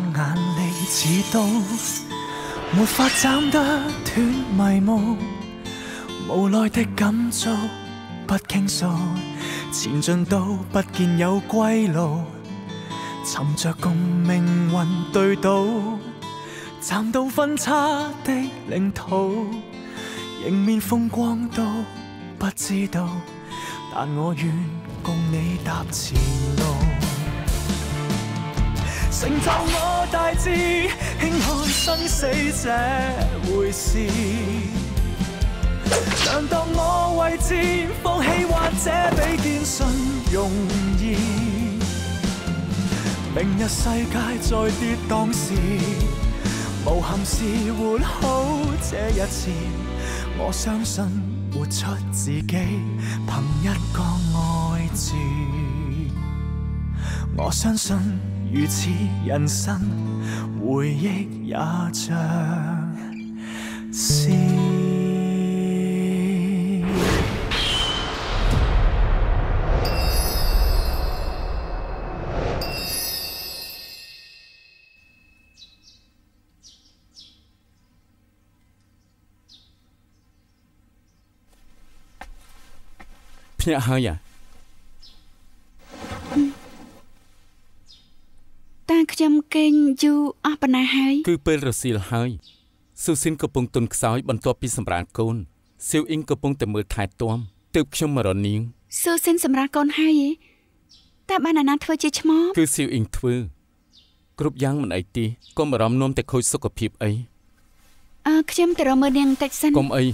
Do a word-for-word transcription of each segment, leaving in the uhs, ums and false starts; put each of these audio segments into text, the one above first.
眼淚似刀，沒法斬得斷迷霧，無奈的感觸不傾訴，前進都不見有歸路，尋着共命運對賭，站到分岔的領土，迎面風光都不知道，但我願共你踏前路，成就我大志，輕看生死這回事，量度我位置，放棄或者比堅信容易，明日世界再跌宕時，無憾是活好這一次，我相信活出自己，憑一個愛字，我相信如此人生回憶也像是ភ្នាក់ហើយតាខ្ញុំគេងយូរអស់ប៉ុណ្ណាហើយគឺពេលរសៀលហើយស៊ូស៊ីនកំពុងទុនខ្សោយបន្ទាប់ពីសម្រាលកូនសៀវអ៊ីងកំពុងតែមើលថែទាំទើបខ្ញុំមករនាងស៊ូស៊ីនសម្រាលកូនហើយតែបានអាណាធ្វើជាឆ្មោះគឺសៀវអ៊ីងធ្វើគ្រប់យ៉ាងមិនអីទេកុំបារម្ភនាំតែខូចសុខភាពអីអើខ្ញុំទៅរកមើលនាងបន្តិចសិនកុំអី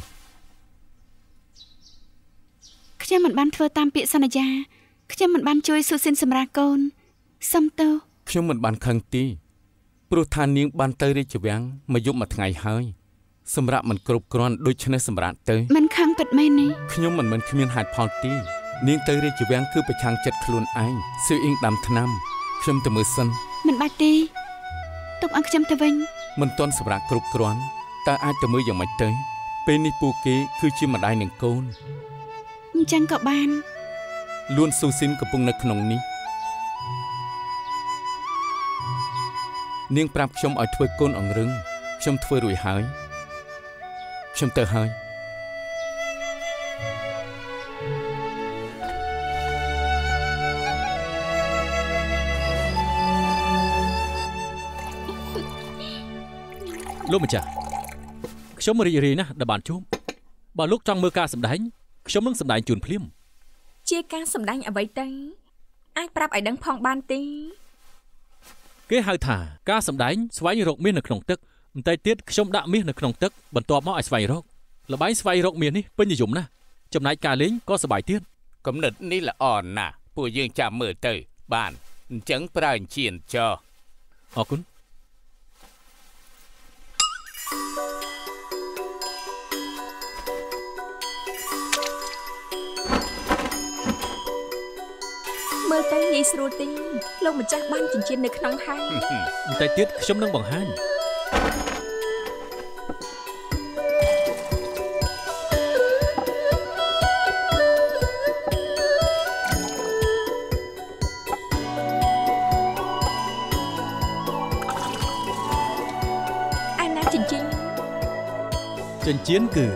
ខ្ញុំមិនបានធ្វើតាមពាក្យសន្យាខ្ញុំមិនបានជួយស៊ូស៊ីនសម្រាលកូនសុំទោសខ្ញុំមិនបានខឹងទេព្រោះថានាងបានទៅរាជវាំងមួយយប់មួយថ្ងៃហើយសម្រាប់មិនគ្រប់គ្រាន់ដូច្នេះសម្រាប់ទៅមិនខឹងពិតមែនទេខ្ញុំមិនមិនគ្មានហេតុផលទេនាងទៅរាជវាំងគឺប្រឆាំងចិត្តខ្លួនឯងសៀវអ៊ីងដាំថ្នាំខ្ញុំទៅមើលសិនមិនបាច់ទេទុកឲ្យខ្ញុំទៅវិញមិនទាន់សម្រាប់គ្រប់គ្រាន់តើអាចទៅមើលយ៉ាងម៉េចទៅពេលនេះពួកគេគឺជាម្ដាយនិងកូនអញ្ចឹងក៏បានលួនស៊ូស៊ីនកំពុងនៅក្នុងនេះនាងប្រាប់ខ្ញុំឲ្យធ្វើកូនអង្រឹងខ្ញុំធ្វើរួចហើយខ្ញុំទៅហើយលោកម្ចាស់ខ្ញុំរីករាយណាស់ដែលបានជួបបើលោកចង់មើលការសម្ដែងខ្ញុំនឹងសម្ដែងជូនភ្លាមជាការសម្ដែងអ្វីទៅអាចប្រាប់ឲ្យដឹងផងបានទេគេហៅថាការសម្ដែងស្វែងរកមាសនៅក្នុងទឹកបន្តិចទៀតខ្ញុំដាក់មាសនៅក្នុងទឹកបន្ទាប់មកឲ្យស្វែងរកល្បែងស្វែងរកមាសនេះពេញនិយមណាស់ចំណែកការលេងក៏សប្បាយទៀតគំនិតនេះល្អណាស់ពួកយើងចាំមើលទៅបានអញ្ចឹងប្រើអញ្ជៀនចោអរគុណមើលទៅងាយស្រួលទេលោកម្ចាស់បានចិញ្ចៀននៅក្នុងហើយបន្តិចទៀតខ្ញុំនឹងបង្ហាញអាណាចិញ្ចៀនចិញ្ចៀនគឺ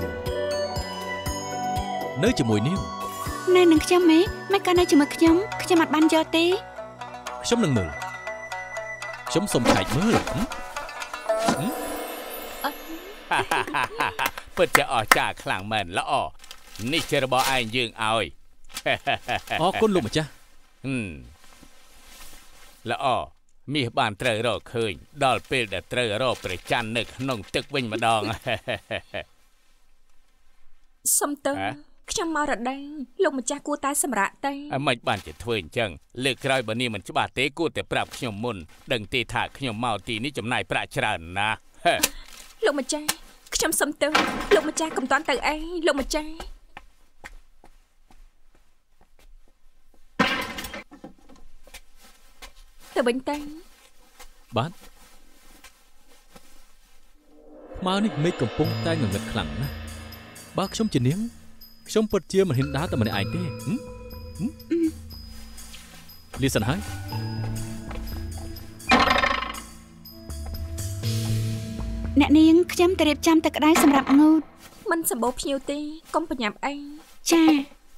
នៅជាមួយនាងនៅនឹងខ្ញុំម៉េមិនក៏នៅជាមួយខ្ញុំខ្ញុំអត់បានយកទេខ្ញុំនឹងមើលខ្ញុំសុំឆែកមើលពិតជាអស្ចារ្យខ្លាំងមែនល្អនេះជារបស់ឯងយើងឲ្យអរគុណលោកម្ចាស់ល្អមាសបានត្រូវរកឃើញដល់ពេលដែលត្រូវរកព្រះច័ន្ទនៅក្នុងទឹកវិញម្ដងសុំទោសខ្ញុំមករដូវលោកម្ចាស់គួរតែសម្រាកទៅអមិនបានជាធ្វើអញ្ចឹងលើកក្រោយបើនេះមិនច្បាស់ទេគួរតែប្រាប់ខ្ញុំមុនដឹងទេថាខ្ញុំមកទីនេះចំណាយប្រាក់ច្រើនណាស់លោកម្ចាស់ខ្ញុំសុំទោសលោកម្ចាស់កុំតាន់ទៅអីលោកម្ចាស់ទៅវិញទៅបាទខ្មៅនេះមេឃកំពុងតែងងឹតខ្លាំងណាស់បើខ្ញុំជានាងខ្ញុំពិតជាមិនហ៊ានដើរតែម្នាក់ឯងទេលីសិនហើយអ្នកនាងខ្ញុំទៅរៀបចំទឹកក្តៅសម្រាប់ងូតមិនសម្បូរភ្ញៀវទេកុំប្រញាប់អីចា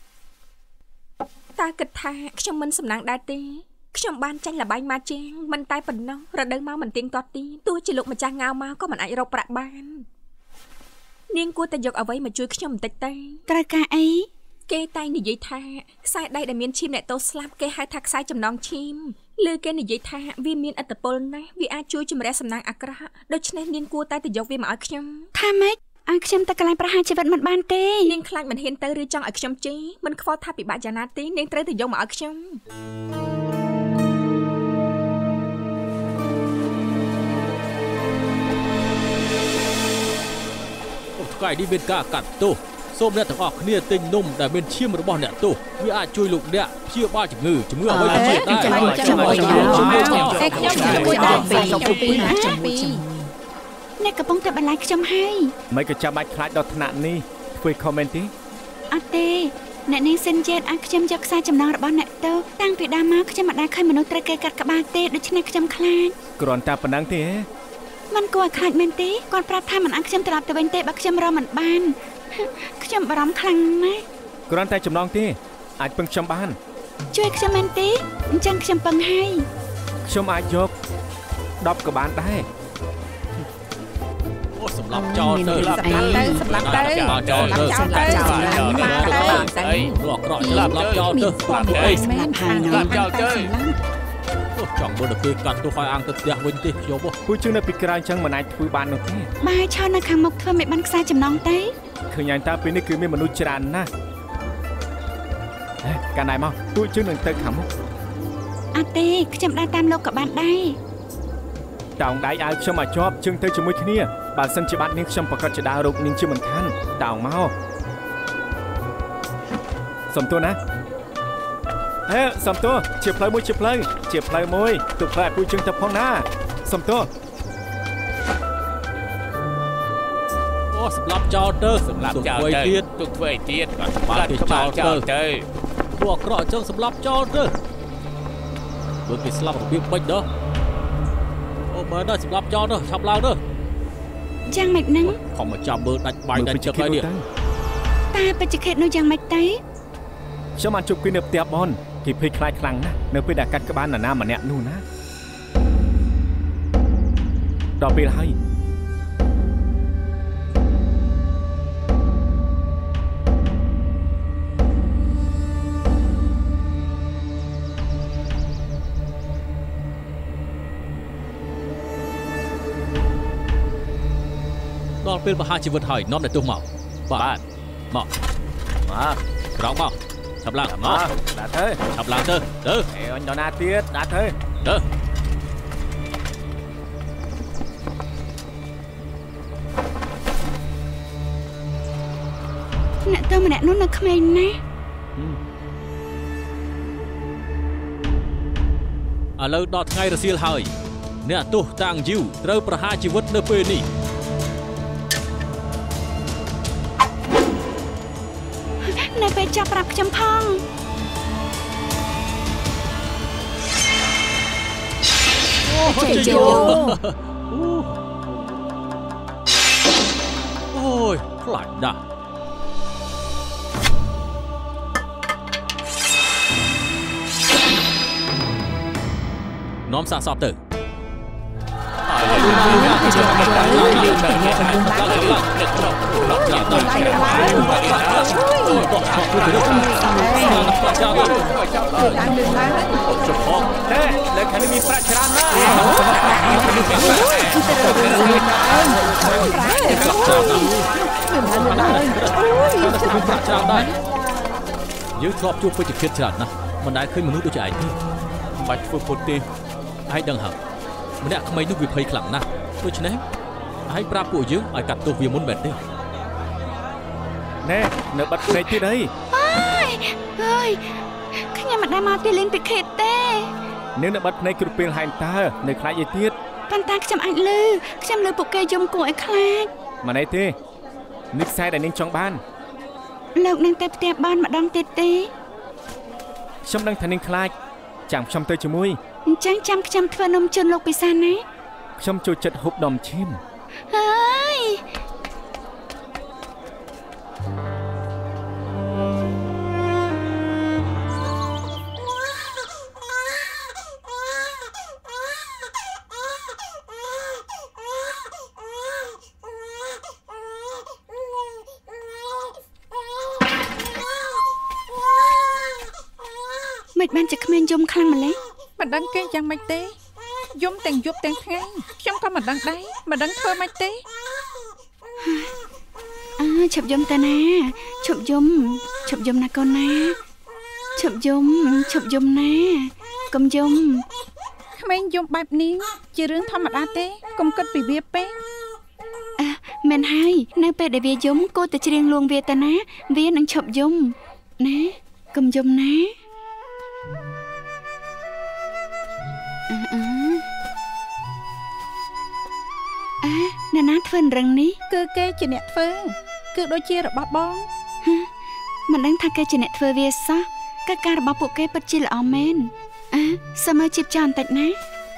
តើគិតថាខ្ញុំមិនសំណាងដែរទេខ្ញុំបានចាញ់លបែងមកជាងមិនតែប៉ុណ្ណោះរដូវមកមិនទៀងទាត់ទេទោះជាលោកម្ចាស់ងៅមកក៏មិនអាចរកប្រាក់បាននាងគួរតែយកអ្វីមកជួយខ្ញុំបន្តិចទៅត្រូវការអីគេតែងនិយាយថាខ្សែដៃដែលមានឈាមអ្នកតូស្លាប់គេហៅថាខ្សែចំណងឈាមឬគេនិយាយថាវាមានឥទ្ធិពលណាស់វាអាចជួយជំរះសំណាងអាក្រក់ដូច្នេះនាងគួរតែទៅយកវាមកឲ្យខ្ញុំថាម៉េចឲ្យខ្ញុំទៅកន្លែងប្រហារជីវិតមិនបានទេនាងខ្លាចមិនហ៊ានទៅឬចង់ឲ្យខ្ញុំជេរមិនខ្វល់ថាពិបាកយ៉ាងណាទេនាងត្រូវទៅយកមកឲ្យខ្ញុំអូថ្ងៃនេះមានការកាត់ទោសសូមអ្នកទាំងអស់គ្នាទិញនំដែលមានឈាមរបស់អ្នកទោសវាអាចជួយលោកអ្នកព្យាបាលជំងឺជំងឺអ្វីក៏ជាដែរខ្ញុំជួយដែរពេលខ្ញុំពីណាពីអ្នកកំពុងតែបន្លាយខ្ញុំហើយមិនក៏ចាំបាច់ខ្លាចដល់ថ្នាក់នេះធ្វើខមមិនទេអត់ទេអ្នកនាងសិនជេតឲ្យខ្ញុំយកខ្សែចំណងរបស់អ្នកទោសតាំងពីដើមមកខ្ញុំមិនដែលឃើញមនុស្សត្រូវគេកាត់ក្បាលទេដូច្នេះខ្ញុំខ្លាចគ្រាន់តែប៉ុណ្ណឹងទេមិនគួរឲ្យខ្លាចមែនទេគាត់ប្រាប់ថាមិនឲ្យខ្ញុំត្រឡប់ទៅវិញទេបើខ្ញុំរកមិនបានខ្ញុំបារម្ភខ្លាំងណាស់គ្រាន់តែចំណងទេអាចពឹងខ្ញុំបានជួយខ្ញុំមែនទេអញ្ចឹងខ្ញុំពឹងហើយខ្ញុំអាចយកដប់ក៏បានដែរអូសម្រាប់ចោលទៅសម្រាប់ទៅសម្រាប់ទៅចោលទៅសម្រាប់ចោលទៅមកទៅរកក្រក់សម្រាប់ចោលទៅសម្រាប់អីសម្រាប់ហើយសម្រាប់ចោលទៅអូចង់មើលដល់ពេលកាត់ទោះឲ្យអង្គទៅផ្ទះវិញទេខ្ញុំពូជឹងនៅពីក្រៅអញ្ចឹងមិនអាចធ្វើបាននោះទេបាយឆោនៅខាងមុខធ្វើមិនបានខ្សែចំណងទេឃើញយ៉ាងតើពេលនេះគឺមានមនុស្សច្រើនណាស់ហេកាលណាមកពូជឹងនឹងទៅខាងមុខអត់ទេខ្ញុំដើរតាមលោកក៏បានដែរតោងដៃឲ្យខ្ញុំមកជាប់ជើងទៅជាមួយគ្នាបើសិនជាបាត់នាងខ្ញុំប្រកាសជាដើររកនាងជាមិនខានតោងមកសុំទោសណាហេសុំទោសជាផ្លូវមួយជាផ្លូវជាផ្លូវមួយទុកផ្លូវឲ្យពូជើងទៅផងណាសុំទោសអូសម្រាប់ចោលទៅសម្រាប់ចោលទៅទុកធ្វើឲ្យទៀតបាទគេចោលទៅពួកអក្រក់អញ្ចឹងសម្រាប់ចោលទៅដូចគេស្លាប់របៀបបិចដោះអូមើលដល់សម្រាប់ចោលទៅឆាប់ឡើងទៅយ៉ាងម៉េចហ្នឹងខំមកចាប់មើលដាច់បាយដាច់ទឹកហើយនេះតែបច្ចេកទេសនោះយ៉ាងម៉េចទៅខ្ញុំបានជួបគ្នានៅផ្ទះបនគេភ័យខ្លាចខ្លាំងណាស់នៅពេលដែលកាត់ក្បាលនរណាម្នាក់នោះណាដល់ពេលហើយដល់ពេលបហាជីវិតហើយនាំតែទោសមកបាទមកមកក្រោកមកឆាប់ឡើងមកដាក់ទៅឆាប់ឡើងទៅទៅអេអញដល់ណាទៀតដាក់ទៅទៅអ្នកទៅម្នាក់នោះនៅក្មេងណាស់ឥឡូវដល់ថ្ងៃរសៀលហើយអ្នកទោសតាំងយូត្រូវប្រហារជីវិតនៅពេលនេះនៅពេលចាប់ប្រាប់ខ្ញុំផងអូជជអូយខ្លាចណាស់នាំសាកសពទៅទេលើខាងនេះមានប្រាក់ច្រើនណាស់យើងធ្លាប់ជួបពេជ្ជឃាតច្រើនណាស់មិនដែលឃើញមនុស្សដូចឯងទេបាច់ធ្វើពុតទេឯងដឹងហើយម្នាក់ក្មេងនោះវាភ័យខ្លាំងណាស់ដូច្នេះហើយប្រាប់ពួកយើងឲ្យកាត់ទោសវាមុនមែនទេណែនៅបាត់ភ្នែកទៀតអីអើយអើយខ្ញុំមិនដែលមកទីលេងពិខេតទេនាងនៅបាត់ភ្នែកគ្រប់ពេលហែងតើនៅខ្លាចអីទៀតប៉ុន្តែខ្ញុំអាចលឺខ្ញុំលឺពួកគេយំគួរឲ្យខ្លាចមិនអីទេនេះខ្សែដែលនាងចង់បានលោកនឹងទៅផ្ទះបានម្ដងទៀតទេខ្ញុំដឹងថានាងខ្លាចចាំខ្ញុំទៅជាមួយអញ្ចឹងចាំខ្ញុំធ្វើនំជូនលោកពិសាណាខ្ញុំចូលចិត្តហូបនំឈាមហើយ មិនបានជាក្មេងយំខ្លាំងម្ល៉េះមិនដឹងគេយ៉ាងម៉េចទេយំទាំងយប់ទាំងថ្ងៃខ្ញុំក៏មិនដឹងដែរមិនដឹងធ្វើម៉េចទេអើឈប់យំទៅណាឈប់យំឈប់យំណាកូនណាឈប់យំឈប់យំណាកុំយំក្មេងយំបែបនេះជារឿងធម្មតាទេកុំគិតពីវាពេកអើមែនហើយនៅពេលដែលវាយំគួរតែច្រៀងលួងវាទៅណាវានឹងឈប់យំណាកុំយំណាអឺអឺអើអ្នកណាធ្វើរឹងនេះគឺគេជាអ្នកធ្វើគឺដូចជារបស់បងមិនដឹងថាគេជាអ្នកធ្វើវាសោះកិច្ចការរបស់ពួកគេពិតជាល្អមែនអើសើមើលជីបចោលបន្តិចណា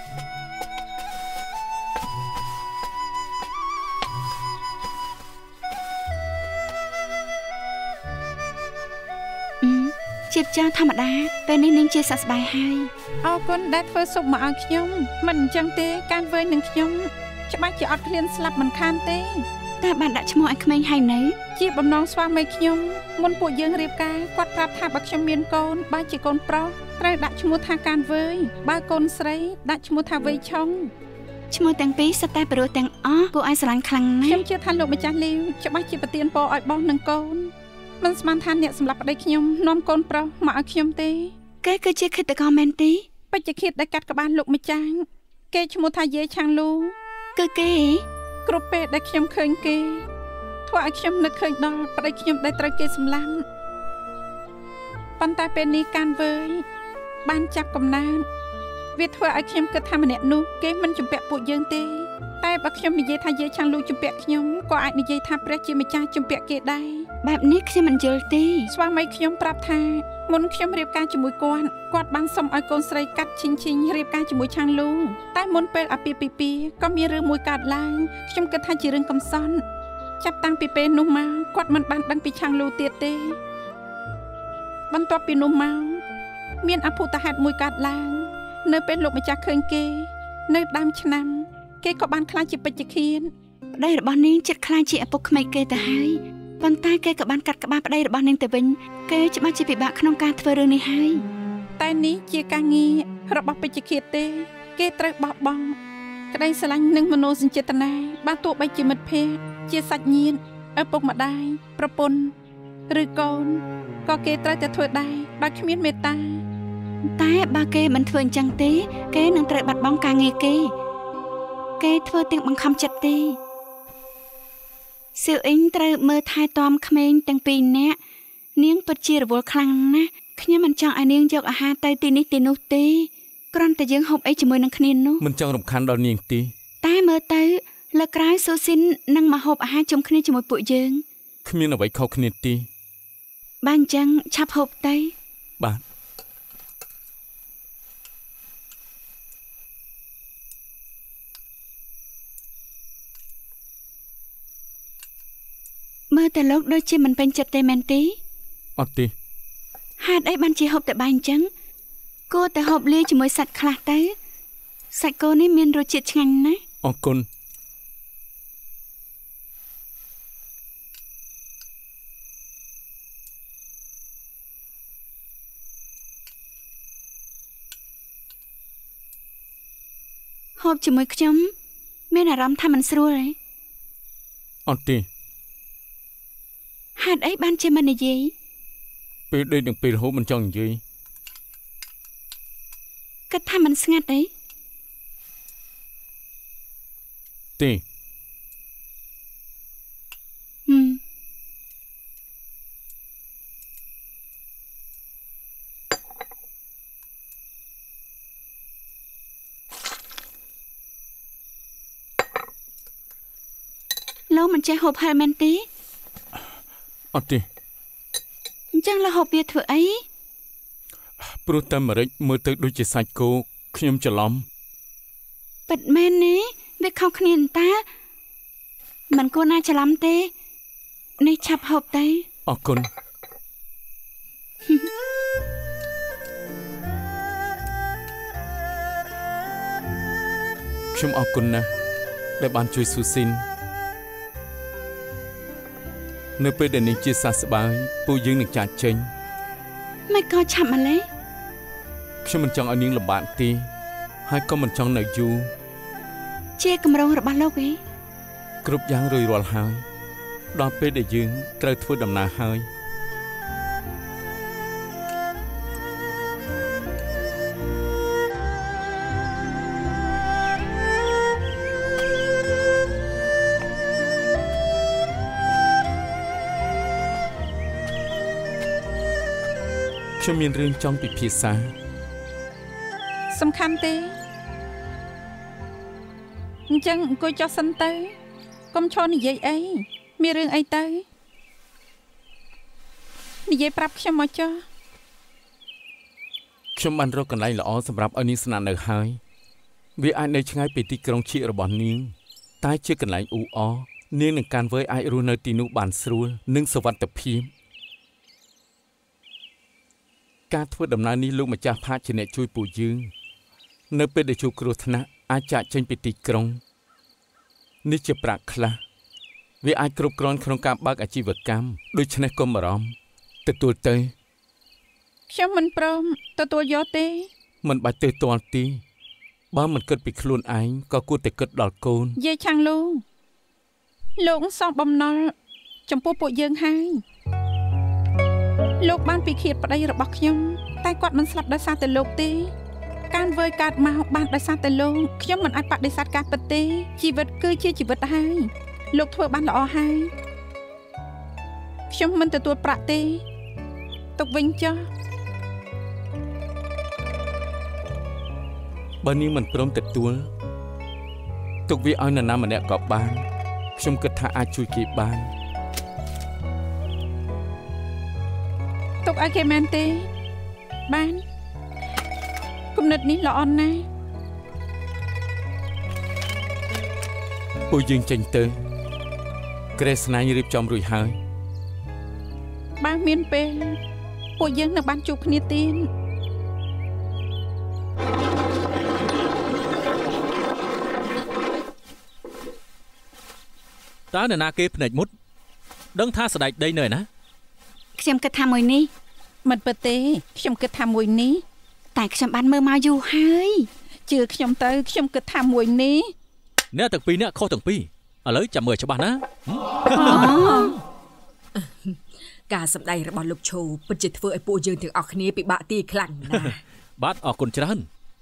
ជីបចោលធម្មតាពេលនេះនាងជាសះស្បើយហើយអរគុណដែលធ្វើស៊ុបមកឲ្យខ្ញុំមិនអញ្ចឹងទេការវែងនឹងខ្ញុំច្បាស់ជាអត់ឃ្លានស្លាប់មិនខានទេតើបានដាក់ឈ្មោះឲ្យក្មេងហើយនៅជាបំណងស្វាមីខ្ញុំមុនពួកយើងរៀបការគាត់ប្រាប់ថាបើខ្ញុំមានកូនបើជាកូនប្រុសត្រូវដាក់ឈ្មោះថាកានវើយបើកូនស្រីដាក់ឈ្មោះថាវៃឆុងឈ្មោះទាំងពីរសុទ្ធតែព្រោះទាំងអស់គួរឲ្យស្រឡាញ់ខ្លាំងណាស់ខ្ញុំជឿថាលោកម្ចាស់លាវច្បាស់ជាប្រទានពរឲ្យបងនិងកូនមិនស្មានថាអ្នកសម្រាប់ប្តីខ្ញុំនាំកូនប្រុសមកឲ្យខ្ញុំទេគេគឺជាឃាតករមែនទេបច្ចេកឃាតដែលកាត់ក្បាលលោកម្ចាស់គេឈ្មោះថាយេឆាំងលូគឺគេគ្រប់ពេលដែលខ្ញុំឃើញគេធ្វើឲ្យខ្ញុំនឹកឃើញដល់ប្តីខ្ញុំដែលត្រូវគេសម្លាប់ប៉ុន្តែពេលនេះកានវើយបានចាប់កំណើតវាធ្វើឲ្យខ្ញុំគិតថាម្នាក់នោះគេមិនជំពាក់ពួកយើងទេតែបើខ្ញុំនិយាយថាយេឆាំងលូជំពាក់ខ្ញុំក៏អាចនិយាយថាព្រះជាម្ចាស់ជំពាក់គេដែរបែបនេះខ្ញុំមិនយល់ទេស្វាមីខ្ញុំប្រាប់ថាមុនខ្ញុំរៀបការជាមួយគាត់គាត់បានសុំឲ្យកូនស្រីកាត់ឈិញឈិញរៀបការជាមួយឆាំងលូតែមុនពេលអាពាហ៍ពិពាហ៍ក៏មានរឿងមួយកើតឡើងខ្ញុំគិតថាជារឿងកំសត់ចាប់តាំងពីពេលនោះមកគាត់មិនបានដឹងពីឆាំងលូទៀតទេបន្ទាប់ពីនោះមកមានអភូតហេតុមួយកើតឡើងនៅពេលលោកម្ចាស់ឃើញគេនៅដើមឆ្នាំគេក៏បានខ្លាចជាពេជ្ជឃាតប្តីរបស់នាងចិត្តខ្លាចជាឪពុកក្មេកគេទៅហើយប៉ុន្តែគេក៏បានកាត់ក្បាលប្តីរបស់នាងទៅវិញគេច្បាស់ជាពិបាកក្នុងការធ្វើរឿងនេះហើយតែនេះជាការងាររបស់ពេជ្ជឃាតទេគេត្រូវបោះបង់ក្តីស្រឡាញ់និងមនោសញ្ចេតនាបានទោះបីជាមិត្តភក្តិជាសាច់ញាតិឪពុកម្ដាយប្រពន្ធឬកូនក៏គេត្រូវតែធ្វើដែរដោយគ្មានមេត្តាតែបើគេមិនធ្វើអញ្ចឹងទេគេនឹងត្រូវបាត់បង់ការងារគេគេធ្វើទាំងបង្ខំចិត្តទេសៀវអ៊ីងត្រូវមើលថែទាំក្មេងទាំងពីរនាក់នាងពិតជារវល់ខ្លាំងណាស់ខ្ញុំមិនចង់ឲ្យនាងយកអាហារទៅទីនេះទីនោះទេគ្រាន់តែយើងហូបអីជាមួយនឹងគ្នានោះមិនចង់រំខានដល់នាងទេតែមើលទៅលើក្រោយស៊ូស៊ីននឹងមកហូបអាហារជុំគ្នាជាមួយពួកយើងគ្មានអ្វីខុសគ្នាទេបានអញ្ចឹងឆាប់ហូបទៅបាទមើលតែលោកដូចជាមិនពេញចិត្តទេមែនទេអត់ទេហេតុអីបានជាហូបតែបាយអញ្ចឹងគួរតែហូបលាយជាមួយសាច់ខ្លះទៅសាច់គោនេះមានរសជាតិឆ្ងាញ់ណាស់អរគុណហូបជាមួយខ្ញុំមានអារម្មណ៍ថាមិនស្រួលទេអត់ទេហេតុអីបានជាមិននិយាយពេលដេកនឹងពេលរហូតមិនចង់និយាយគិតថាមិនស្ងាត់អីទេហឹមលោកមិនចេះហូបហែលមែនទេអត់ទេអញ្ចឹងលោកហូបវាធ្វើអីព្រោះតែម្រេចមើលទៅដូចជាសាច់គោខ្ញុំច្រឡំពិតមែនទេវាខុសគ្នាតាมันគួរណាច្រឡំទេនេះឆាប់ហូបទៅអរគុណខ្ញុំអរគុណណាស់ដែលបានជួយស៊ូស៊ីននៅពេលដែលនាងជាសះស្បើយពួកយើងនឹងចាកចេញមិនក៏ឆាប់ម្លេះខ្ញុំមិនចង់ឲ្យនាងលំបាកទេហើយក៏មិនចង់នៅយូរជាគម្រោងរបស់លោកឯងគ្រប់យ៉ាងរួចរាល់ហើយដល់ពេលដែលយើងត្រូវធ្វើដំណើរហើយខ្ញុំមានរឿងចង់ពិភាក្សាសំខាន់ទេអញ្ចឹងអង្គុយចុះសិនទៅកុំឈរនិយាយអីមានរឿងអីទៅនិយាយប្រាប់ខ្ញុំមកចុះខ្ញុំបានរកកន្លែងល្អសម្រាប់ឲ្យនាងស្នាក់នៅហើយវាអាចនៅឆ្ងាយពីទីក្រុងឈៀករបស់នាងតែជាកន្លែងអ៊ូអរនាងនឹងកាន់វើអាចរស់នៅទីនោះបានស្រួលនិងសុវត្ថិភាពការធ្វើដំណើរនេះលោកម្ចាស់ផាកជាអ្នកជួយពួកយើងនៅពេលដែលជួបគ្រោះថ្នាក់អាចចាកចេញពីទីក្រុងនេះជាប្រាក់ខ្លះវាអាចគ្រប់គ្រាន់ក្នុងការបើកអាជីវកម្មដូច្នេះកុំបារម្ភទទួលទៅខ្ញុំមិនព្រមទទួលយកទេមិនបាច់ទៅទាល់ទីបើមិនគិតពីខ្លួនឯងក៏គួរតែគិតដល់កូនយាយឆាំងលូលោកសងបំណុលចំពោះពួកយើងហើយលោកបានពិឃាតប្តីរបស់ខ្ញុំតែគាត់មិនស្លាប់ដោយសារតែលោកទេការវើយកើតមកបានដោយសារតែលោកខ្ញុំមិនអាចបដិសេធការពិតទេជីវិតគឺជាជីវិតហើយលោកធ្វើបានល្អហើយខ្ញុំមិនទទួលប្រាក់ទេទុកវិញចុះបើនាងមិនព្រមទទួលទុកវាឲ្យនរណាម្នាក់ក៏បានខ្ញុំគិតថាអាចជួយគេបានទុកឲ្យគេមែនទេបានគំនិតនេះល្អណាស់ពួកយើងចេញទៅក្រេស្នាញរៀបចំរួចហើយបើមានពេលពួកយើងនឹងបានជួបគ្នាទៀតតើនរណាគេភ្នែកមុតដឹងថាស្ដេចដីនៅឯណាខ្ញុំគិតថាមួយនេះមិនពិតទេខ្ញុំគិតថាមួយនេះតែខ្ញុំបានមើលមកយូរហើយជឿខ្ញុំទៅខ្ញុំគិតថាមួយនេះអ្នកទាំងពីរអ្នកខុសទាំងពីរឥឡូវចាំមើលច្បាស់ណាការសម្ដែងរបស់លោកឈូពិតជាធ្វើឲ្យពួកយើងទាំងអស់គ្នាពិបាកទីខ្លាំងណាស់បាទអរគុណច្រើន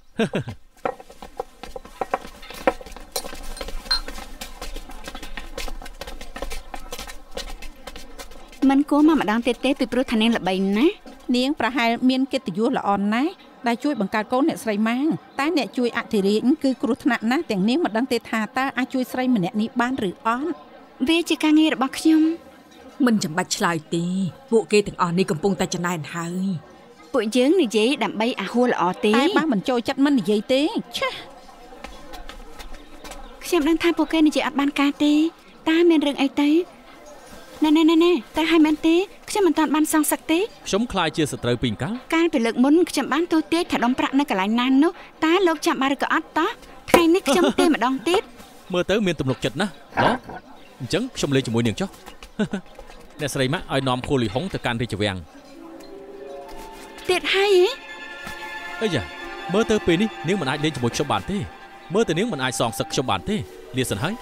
មិនគួរមកម្ដងទៀតទេពីព្រោះថានាងល្បីណាស់នាងប្រហែលមានកិត្តិយសល្អណាស់ដែលជួយបង្កើតកូនអ្នកស្រីម៉ាងតែអ្នកជួយអធិរាជគឺគ្រោះថ្នាក់ណាស់ទាំងនាងមិនដឹងទេថាតើអាចជួយស្រីម្នាក់នេះបានឬអត់វាជាការងាររបស់ខ្ញុំមិនចាំបាច់ឆ្លើយទេពួកគេទាំងអស់នេះកំពុងតែចំណែនហើយពួកយើងនិយាយដើម្បីអាហួរល្អទេតែបើមិនចូលចិត្តមិននិយាយទេឆាខ្ញុំដឹងថាពួកគេនិយាយអត់បានការទេតើមានរឿងអីទៅណែណែណែណែតែឲ្យមែនទេខ្ញុំមិនតាន់បានសងសឹកទេខ្ញុំខ្លាចជាសត្រូវពីងកាលកាលពីលើកមុនខ្ញុំបានទូទាយថាដុំប្រាក់នៅកន្លែងណានោះតើលោកចាំបានឬក៏អត់តោះថ្ងៃនេះខ្ញុំទេម្ដងទៀតមើលទៅមានទំនុកចិត្តណាស់ឡោះអញ្ចឹងខ្ញុំលេងជាមួយនាងចុះអ្នកស្រីម៉ាក់ឲ្យនាំភូលីហុងទៅកាន់រាជវាំងទៀតហើយអីយ៉ាមើលទៅពេលនេះនាងមិនអាចលេងជាមួយខ្ញុំបានទេមើលទៅនាងមិនអាចសងសឹកខ្ញុំបានទេលាសិនហើយ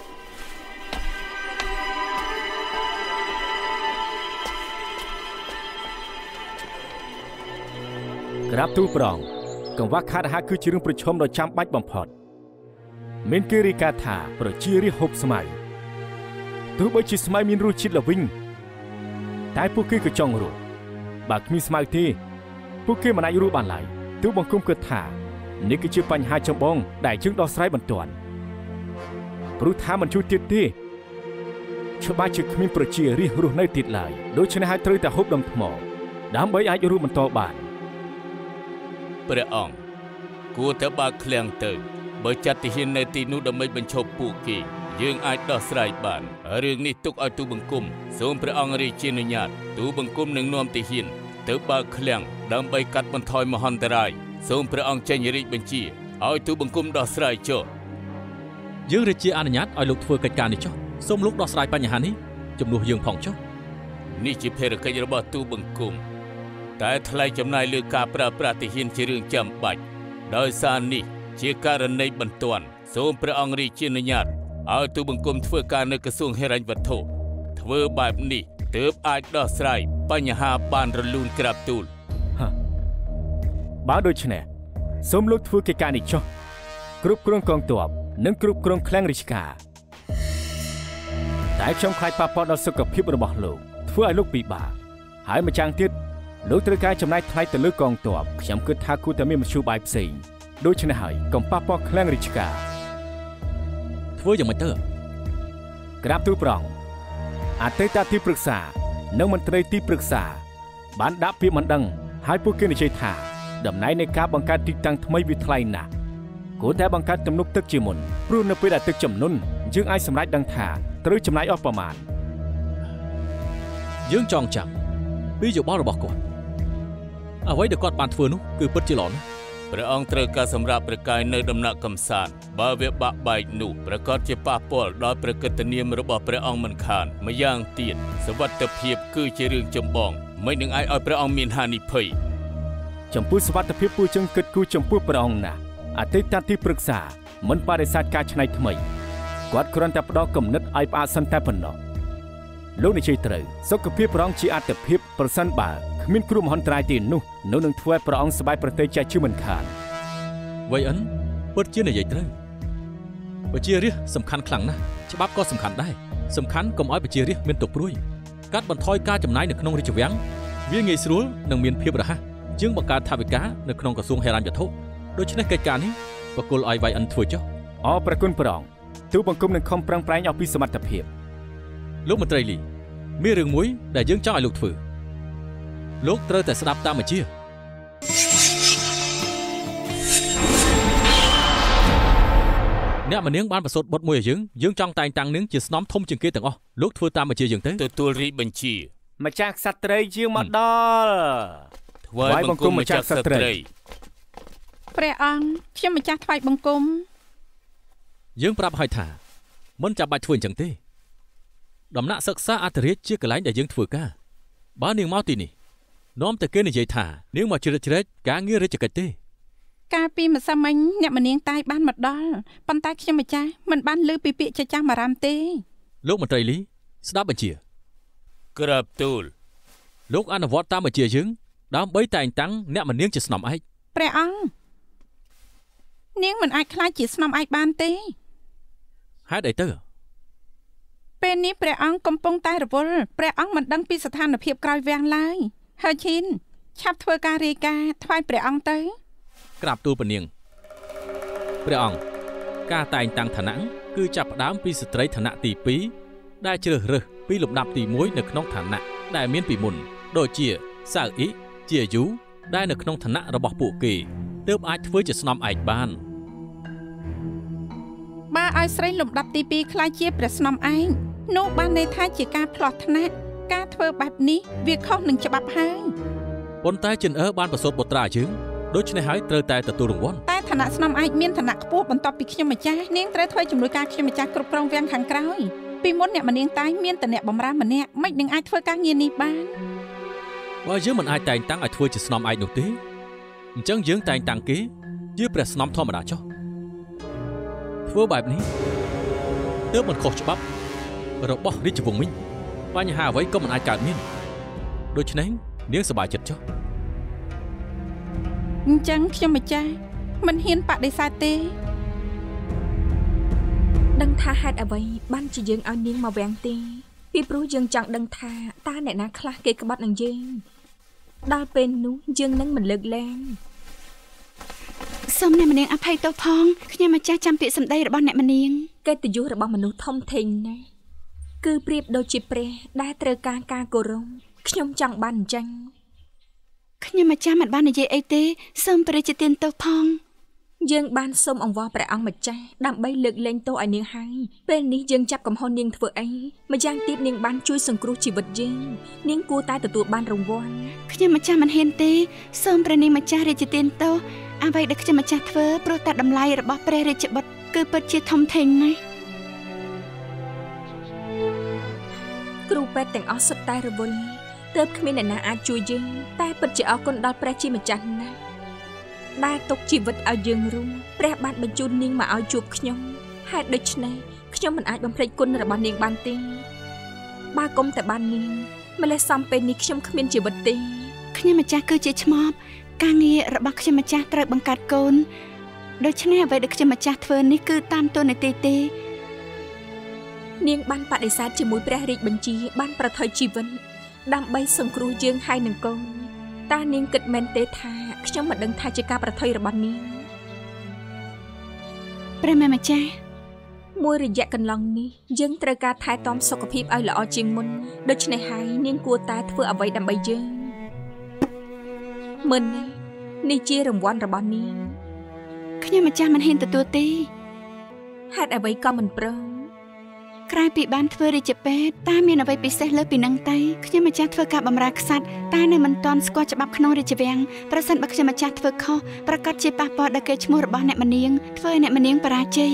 ក្រាបទូលព្រះអង្គកង្វះខាតអាហារគឺជារឿងប្រឈមដ៏ចាំបាច់បំផុតមានគេរាយការណ៍ថាប្រជារាស្ត្រហូបស្មៅទោះបីជាស្មៅមានរសជាតិល្វីងតែពួកគេក៏ចង់រស់បើគ្មានស្មៅទេពួកគេមិនអាចរស់បានឡើយទោះបង្គំគិតថានេះគឺជាបញ្ហាចម្បងដែលយើងដោះស្រាយបន្ទាន់ព្រោះថាមិនជួយទៀតទេច្បាស់ជាគ្មានប្រជារាស្ត្ររស់នៅទៀតឡើយដូច្នេះហើយត្រូវតែហូបដុំថ្មដើម្បីអាចរស់បន្តបានព្រះអង្គគួរតែបើកឃ្លាំងទៅបើចាត់ទាហាននៅទីនោះដើម្បីបញ្ឈប់ពួកគេយើងអាចដោះស្រាយបានរឿងនេះទុកឲ្យទូបង្គំសូមព្រះអង្គរាជានុញ្ញាតទូបង្គំនឹងនាំទាហានទៅបើកឃ្លាំងដើម្បីកាត់បន្ថយមហន្តរាយសូមព្រះអង្គចេញរាជបញ្ជាឲ្យទូបង្គំដោះស្រាយចុះយើងរាជាអនុញ្ញាតឲ្យលោកធ្វើកិច្ចការនេះចុះសូមលោកដោះស្រាយបញ្ហានេះជំនួសយើងផងចុះនេះជាភារកិច្ចរបស់ទូបង្គំតែថ្លៃចំណាយលើការប្រើប្រាស់ទាហានជារឿងចាំបាច់ដោយសារនេះជាករណីបន្ទាន់សូមព្រះអង្គរាជានុញ្ញាតឲ្យទូបង្គំធ្វើការនៅក្រសួងហិរញ្ញវត្ថុធ្វើបែបនេះទើបអាចដោះស្រាយបញ្ហាបានរលូនក្រាបទូលបើដូច្នេះសូមលោកធ្វើកិច្ចការនេះចុះគ្រប់គ្រងកងទ័ពនិងគ្រប់គ្រងឃ្លាំងរាជការតែខ្ញុំខ្លាចប៉ះពាល់ដល់សុខភាពរបស់លោកធ្វើឲ្យលោកពិបាកហើយម្យ៉ាងទៀតលោកត្រូវការចំណាយថ្លៃទៅលើកងទ័ពខ្ញុំគិតថាគួរតែមានមធ្យោបាយផ្សេងដូច្នេះហើយកុំប៉ះពាល់ឃ្លាំងរាជការធ្វើយ៉ាងម៉េចទៅក្រាបទូលព្រះអង្គអតីតទីប្រឹក្សានិងមន្ត្រីទីប្រឹក្សាបានដាក់ពាក្យបណ្ដឹងហើយពួកគេនិយាយថាតំណែងនៃការបង្កើតទីតាំងថ្មីវាថ្លៃណាស់គួរតែបង្កើតទំនប់ទឹកជាមុនព្រោះនៅពេលដែលទឹកជំនន់យើងអាចសម្រេចដឹងថាត្រូវចំណាយអស់ប្រមាណយើងចង់ចាំពីយោបល់របស់គាត់អ្វីដែលគាត់បានធ្វើនោះគឺពិតជាល្អណាស់ព្រះអង្គត្រូវការសម្រាប់ប្រកាយនៅដំណាក់កំសាន្តបើវាបាក់បែកនោះប្រកាសជាប៉ះពាល់ដល់ប្រកិត្តិនាមរបស់ព្រះអង្គមិនខានម្យ៉ាងទៀតសុវត្ថិភាពគឺជារឿងចម្បងមិននឹងអាចឲ្យព្រះអង្គមានហានិភ័យចំពោះសុវត្ថិភាពពួកយើងគិតគូរចំពោះព្រះអង្គណាស់អតីតទីប្រឹក្សាមិនបដិសេធការច្នៃថ្មីគាត់គ្រាន់តែផ្ដោតគំនិតឲ្យផ្អាកសិនតែប៉ុណ្ណោះលោកនិយាយត្រូវសុខភាពព្រះអង្គជាអត្តភាពប្រសិនបើគ្មានគ្រោះមហន្តរាយទេនោះនោះនឹងធ្វើឲ្យព្រះអង្គសប្បាយប្រទេសចាស់ជាមិនខានវៃអិនពិតជានិយាយត្រូវប្រជារាស្ត្រសំខាន់ខ្លាំងណាស់ច្បាប់ក៏សំខាន់ដែរសំខាន់កុំឲ្យប្រជារាស្ត្រមានទុក្ខព្រួយកាត់បន្ថយការចំណាយនៅក្នុងរាជវាំងវាងាយស្រួលនិងមានភាពរហ័សយើងបង្កើតថវិកានៅក្នុងក្រសួងហិរញ្ញវត្ថុដូច្នេះកិច្ចការនេះបកគលឲ្យវៃអិនធ្វើចុះអរព្រះគុណព្រះអង្គទូបង្គំនឹងខំប្រឹងប្រែងអស់ពីសមត្ថភាពលោកមន្ត្រីលីមានរឿងមួយដែលយើងចង់ឲ្យលោកធ្វើលោកត្រូវតែស្ដាប់តាមបញ្ជាអ្នកម្នាងបានប្រសូតបុត្រមួយឲ្យយើងយើងចង់តែងតាំងនាងជាស្នំធំជាងគេទាំងអស់លោកធ្វើតាមបញ្ជាយើងទៅទទួលរាជបញ្ជាម្ចាស់ក្សត្រីយាងមកដល់ថ្វាយបង្គំម្ចាស់ក្សត្រីព្រះអង្គខ្ញុំម្ចាស់ថ្វាយបង្គំយើងប្រាប់ឲ្យថាមិនចាំបាច់ធ្វើអញ្ចឹងទេដំណាក់សិក្សាអន្តរជាតិជាកន្លែងដែលយើងធ្វើការបើនាងមកទីនេះនាំតែគេនិយាយថានាងមកជ្រៀតជ្រែកការងាររាជកិច្ចទេកាលពីម្សិលមិញអ្នកម្នាងតាយបានមកដល់ប៉ុន្តែខ្ញុំម្ចាស់មិនបានឮពីពាក្យចាស់ៗអារ៉ាមទេលោកមន្ត្រីលីស្ដាប់បញ្ជាក្រាបទូលលោកអនុវត្តតាមបញ្ជាយើងដើម្បីតែងតាំងអ្នកម្នាងជាស្នំឯកព្រះអង្គនាងមិនអាចខ្លាចជាស្នំឯកបានទេហេតុអីទៅពេលនេះព្រះអង្គកំពុងតែរវល់ព្រះអង្គមិនដឹងពីស្ថានភាពក្រោយវាំងឡើយហើយឈិនឆាប់ធ្វើការរាយការណ៍ថ្វាយព្រះអង្គទៅក្រាបទូលព្រះនាងព្រះអង្គការតែងតាំងឋានៈគឺចាប់ផ្ដើមពីស្ត្រីឋានៈទីពីរដែលជ្រើសរើសពីលំដាប់ទីមួយនៅក្នុងឋានៈដែលមានពីមុនដូចជាសៅអ៊ីជាយូដែលនៅក្នុងឋានៈរបស់ពួកគេទើបអាចធ្វើជាស្នំឯកបានបើឲ្យស្រីលំដាប់ទីពីរខ្លាចជាព្រះស្នំឯងនោះបានន័យថាជាការផ្លោះថ្នាក់ការធ្វើបែបនេះវាខុសនឹងច្បាប់ហើយប៉ុន្តែចិនអឺបានប្រសូតបុត្រាយើងដូច្នេះហើយត្រូវតែទទួលរង្វាន់តែឋានៈស្នំឯកមានឋានៈខ្ពស់បន្ទាប់ពីខ្ញុំម្ចាស់នាងត្រូវធ្វើជំនួយការខ្ញុំម្ចាស់គ្រប់គ្រងវាំងខាងក្រោយពីមុនអ្នកម្នាងតែងមានតែអ្នកបម្រើម្នាក់មិននឹងអាចធ្វើការងារនេះបានបើយើងមិនអាចតែងតាំងឲ្យធ្វើជាស្នំឯកនោះទេអញ្ចឹងយើងតែងតាំងគេជាព្រះស្នំធម្មតាចុះធ្វើបែបនេះទើបមិនខុសច្បាប់របស់រាជវង្សវិញបញ្ហាអ្វីក៏មិនអាចកើតមានដូច្នេះនាងសប្បាយចិត្តចុះអញ្ចឹងខ្ញុំម្ចាស់មិនហ៊ានបដិសេធទេដឹងថាហេតុអ្វីបានជាយើងឲ្យនាងមកវាំងទេពីព្រោះយើងចង់ដឹងថាតើអ្នកណាខ្លះគេក្បត់នឹងយើងដល់ពេលនោះយើងនឹងមិនលើកលែងសូមអ្នកម្នាងអភ័យទោសផងខ្ញុំម្ចាស់ចាំពាក្យសម្ដីរបស់អ្នកម្នាងកិត្តិយសរបស់មនុស្សធំធេងណាស់គឺប្រៀបដូចជាព្រះដែលត្រូវការការគោរពខ្ញុំចង់បានអញ្ចឹងខ្ញុំម្ចាស់មិនបាននិយាយអីទេសូមព្រះរាជទានទោសផងយើងបានសូមអង្វរព្រះអង្គម្ចាស់ដើម្បីលើកលែងទោសឲ្យនាងហើយពេលនេះយើងចាប់កំហុសនាងធ្វើអីម្យ៉ាងទៀតនាងបានជួយសង្គ្រោះជីវិតយើងនាងគួរតែទទួលបានរង្វាន់ខ្ញុំម្ចាស់មិនហ៊ានទេសូមព្រះនាងម្ចាស់រាជទានទោសអ្វីដែលខ្ញុំម្ចាស់ធ្វើព្រោះតែតម្លៃរបស់ព្រះរាជបុត្រគឺពិតជាធំធេងណាស់គ្រូពេទ្យទាំងអស់សុទ្ធតែរវល់ទើបគ្មានអ្នកណាអាចជួយយើងតែពិតជាអរគុណដល់ព្រះជាម្ចាស់ណាស់ដែលទុកជីវិតឲ្យយើងរស់ព្រះបានបញ្ជូននាងមកឲ្យជួបខ្ញុំហេតុដូច្នេះខ្ញុំមិនអាចបំភ្លេចគុណរបស់នាងបានទេបើគុំតែបាននាងម្លេះសំពេលនេះខ្ញុំគ្មានជីវិតទេខ្ញុំម្ចាស់គឺជាឆ្មបការងាររបស់ខ្ញុំម្ចាស់ត្រូវបង្កើតកូនដូច្នេះអ្វីដែលខ្ញុំម្ចាស់ធ្វើនេះគឺតាមតួនាទីទេនាងបានបដិសេធជាមួយព្រះរាជបញ្ជាបានប្រថុយជីវិតដើម្បីសង្គ្រោះយើងហើយនឹងកូនតើនាងគិតមែនទេថាខ្ញុំមិនដឹងថាជាការប្រថុយរបស់នាងព្រះមេម្ចាស់មួយរយៈកន្លងនេះយើងត្រូវការថែទាំសុខភាពឲ្យល្អជាងមុនដូច្នេះហើយនាងគួរតែធ្វើអ្វីដើម្បីយើងមិននេះជារង្វាន់របស់នាងខ្ញុំម្ចាស់មិនហ៊ានទទួលទេហេតុអ្វីក៏មិនព្រមក្រៅពីបានធ្វើរាជពេទ្យតើមានអ្វីពិសេសលើពីនឹងទេខ្ញុំម្ចាស់ធ្វើការបម្រើក្សត្រតែនៅមិនទាន់ស្គាល់ច្បាប់ក្នុងរាជវាំងប្រសិនបើខ្ញុំម្ចាស់ធ្វើខុសប្រកាសជាប៉ះពាល់ដល់កេរ្តិ៍ឈ្មោះរបស់អ្នកម្នាងធ្វើឲ្យអ្នកម្នាងបរាជ័យ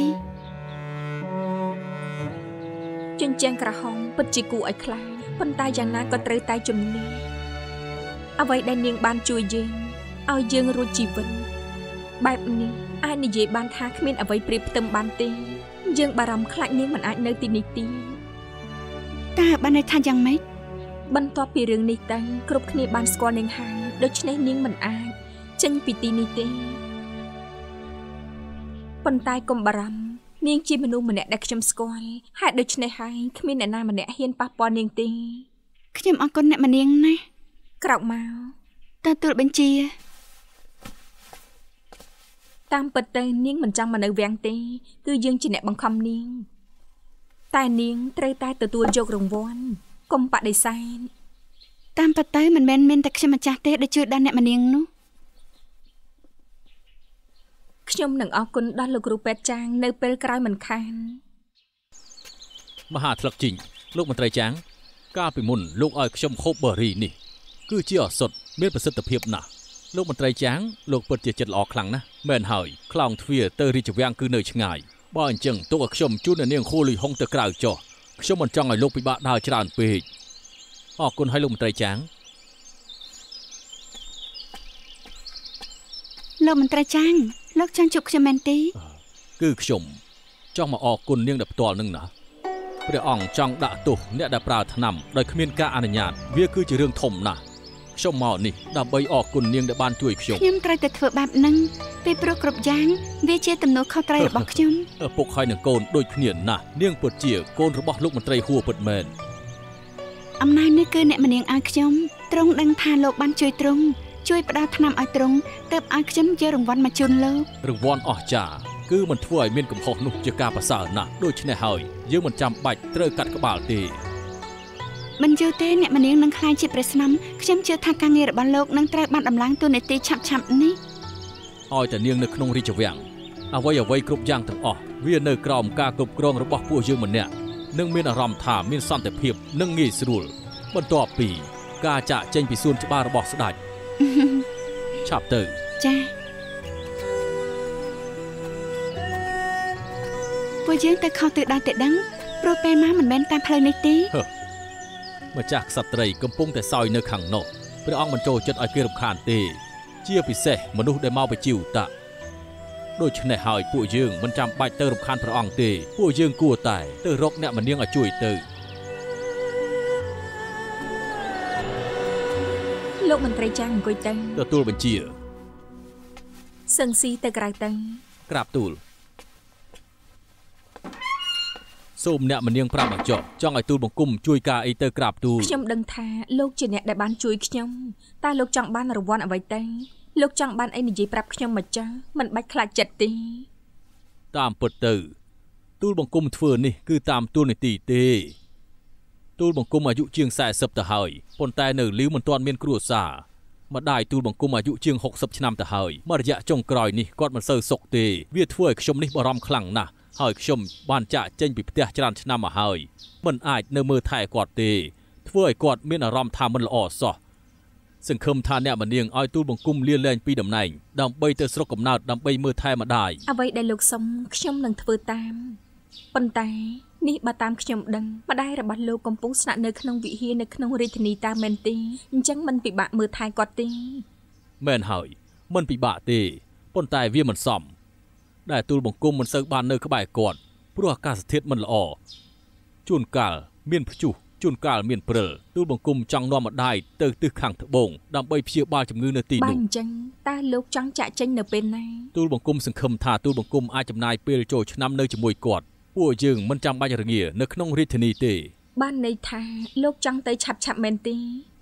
ជញ្ជាំងក្រហមពិតជាគួរឲ្យខ្លាចប៉ុន្តែយ៉ាងណាក៏ត្រូវតែជំនឿអ្វីដែលនាងបានជួយយើងឲ្យយើងរួចជីវិតបែបនេះអាចនិយាយបានថាគ្មានអ្វីប្រៀបផ្ទឹមបានទេយើងបារម្ភខ្លាចនាងមិនអាចនៅទីនេះទេតើបានន័យថាយ៉ាងម៉េចបន្ទាប់ពីរឿងនេះទៅគ្រប់គ្នាបានស្គាល់នាងហើយដូច្នេះនាងមិនអាចចេញពីទីនេះទេប៉ុន្តែកុំបារម្ភនាងជាមនុស្សម្នាក់ដែលខ្ញុំស្គាល់ហេតុដូច្នេះហើយគ្មានអ្នកណាម្នាក់ហ៊ានប៉ះពាល់នាងទេខ្ញុំអរគុណអ្នកម្នាងណាស់ក្រោកមកទទួលបញ្ជាតាមពិតទៅនាងមិនចង់មកនៅវាំងទេគឺយើងជាអ្នកបង្ខំនាងតែនាងត្រូវតែទទួលយករង្វាន់កុំបដិសេធតាមពិតទៅមិនមែនមានតែខ្ញុំម្ចាស់ទេដែលជួយដល់អ្នកម្នាងនោះខ្ញុំនឹងអរគុណដល់លោកគ្រូពេទ្យចាងនៅពេលក្រោយមិនខានមហាថ្លឹកជីងលោកមន្ត្រីចាងកាលពីមុនលោកឲ្យខ្ញុំហូបបឺរីនេះគឺជាឱសថមានប្រសិទ្ធភាពណាស់លោកមន្ត្រីចាងលោកពិតជាចិត្តល្អខ្លាំងណាស់មែនហើយខ្លោងទ្វារទៅរាជវាំងគឺនៅឆ្ងាយបើអញ្ចឹងទុកឲ្យខ្ញុំជូននាងខួលុយហុងទៅក្រៅចុះខ្ញុំមិនចង់ឲ្យលោកពិបាកដើរច្រើនពេកអរគុណឲ្យលោកមន្ត្រីចាងលោកមន្ត្រីចាងលោកចង់ជួបខ្ញុំមែនទេគឺខ្ញុំចង់មកអរគុណនាងដោយផ្ទាល់នឹងណាព្រះអង្គចង់ដាក់ទោសអ្នកដែលប្រើថ្នាំដោយគ្មានការអនុញ្ញាតវាគឺជារឿងធំណាស់ខ្ញុំមកនេះដើម្បីអរគុណនាងដែលបានជួយខ្ញុំខ្ញុំត្រូវតែធ្វើបែបហ្នឹងពីព្រោះគ្រប់យ៉ាងវាជាទំនួលខុសត្រូវរបស់ខ្ញុំឪពុកហើយនឹងកូនដូចគ្នាណាស់នាងពិតជាកូនរបស់លោកមន្ត្រីហួរពិតមែនអំណាចនេះគឺអ្នកម្នាងឲ្យខ្ញុំទ្រង់ដឹងថាលោកបានជួយទ្រង់ជួយផ្ដល់ថ្នាំឲ្យទ្រង់ទើបឲ្យខ្ញុំជារង្វាន់មកជូនលោករង្វាន់អស្ចារ្យគឺមិនធ្វើឲ្យមានកំហុសនោះជាការប្រសើរណាស់ដូច្នេះហើយយើងមិនចាំបាច់ត្រូវកាត់ក្បាលទេមិនយូរទេអ្នកម្នាងនឹងក្លាយជាព្រះស្នំខ្ញុំជឿថាការងាររបស់លោកនឹងត្រូវបានដំឡើងតួនាទីឆាប់ឆាប់នេះឲ្យតែនាងនៅក្នុងរាជវាំងអ្វីអ្វីគ្រប់យ៉ាងទាំងអស់វានៅក្រោមការគ្រប់គ្រងរបស់ពួកយើងម្នាក់នឹងមានអារម្មណ៍ថាមានសន្តិភាពនិងងាយស្រួលបន្ទាប់ពីការចាក់ចេញពីសួនច្បាររបស់ស្ដេចឆាប់ទៅចា៎ពួកយើងទៅខុសទិសដៅទៅដឹងព្រោះពេលមកមិនមែនតាមផ្លូវនេះទេម្ចាស់ក្សត្រីកំពុងតែសោយនៅខាងនោះព្រះអង្គមិនចូលចិត្តឲ្យគេរំខានទេជាពិសេសមនុស្សដែលមកពីជីវតៈដូច្នេះហើយពួកយើងមិនចាំបាច់ទៅរំខានព្រះអង្គទេពួកយើងគួរតែទៅរកអ្នកម្នាងឲ្យជួយទៅលោកមន្ត្រីចាងអង្គុយទៅទទួលបញ្ជាសឹងស៊ីទៅក្រៅទៅក្រាបទូលសូមអ្នកម្នាងប្រាប់មកចុះចង់ឲ្យទូលបង្គំជួយការអីទៅក្រាបទូលខ្ញុំដឹងថាលោកជាអ្នកដែលបានជួយខ្ញុំតើលោកចង់បានរង្វាន់អ្វីទៅលោកចង់បានអីនិយាយប្រាប់ខ្ញុំមកចាមិនបាច់ខ្លាចចិត្តទេតាមពិតទៅទូលបង្គំធ្វើនេះគឺតាមទូលនីតិទេទូលបង្គំអាយុជាងសែសិបទៅហើយប៉ុន្តែនៅលីវមិនទាន់មានគ្រួសារម្ដាយទូលបង្គំអាយុជាងหกสิบឆ្នាំទៅហើយមករយៈចុងក្រោយនេះគាត់មិនសូវសុខទេវាធ្វើឲ្យខ្ញុំនេះបារម្ភខ្លាំងណាស់ហើយខ្ញុំបានចាក់ចេញពីផ្ទះច្រើនឆ្នាំមកហើយមិនអាចនៅមើលថែគាត់ទេធ្វើឲ្យគាត់មានអារម្មណ៍ថាមិនល្អសោះសង្ឃឹមថាអ្នកម្នាងឲ្យទូលបង្គំលាលែងពីតំណែងដើម្បីទៅស្រុកកំណើតដើម្បីមើលថែម្ដាយអ្វីដែលលោកសុំខ្ញុំនឹងធ្វើតាមប៉ុន្តែនេះបើតាមខ្ញុំដឹងម្ដាយរបស់លោកកំពុងស្នាក់នៅក្នុងវិហារនៅក្នុងរាជធានីតាមែនទេអញ្ចឹងមិនពិបាកមើលថែគាត់ទេមែនហើយមិនពិបាកទេប៉ុន្តែវាមិនសមដែលទូលបង្គំមិនសូវបាននៅក្បែរគាត់ព្រោះអាកាសធាតុមិនល្អជួនកាលមានព្យុះជួនកាលមានព្រិលទូលបង្គំចង់នាំម្ដាយទៅទិសខាងត្បូងដើម្បីព្យាបាលជំងឺនៅទីនោះបើអញ្ចឹងតើលោកចង់ចាក់ចេញនៅពេលណាទូលបង្គំសង្ឃឹមថាទូលបង្គំអាចចំណាយពេលចូលឆ្នាំនៅជាមួយគាត់ពួកយើងមិនចាំបាច់រងានៅក្នុងរាជធានីទេបានន័យថាលោកចង់ទៅឆាប់ឆាប់មែនទេ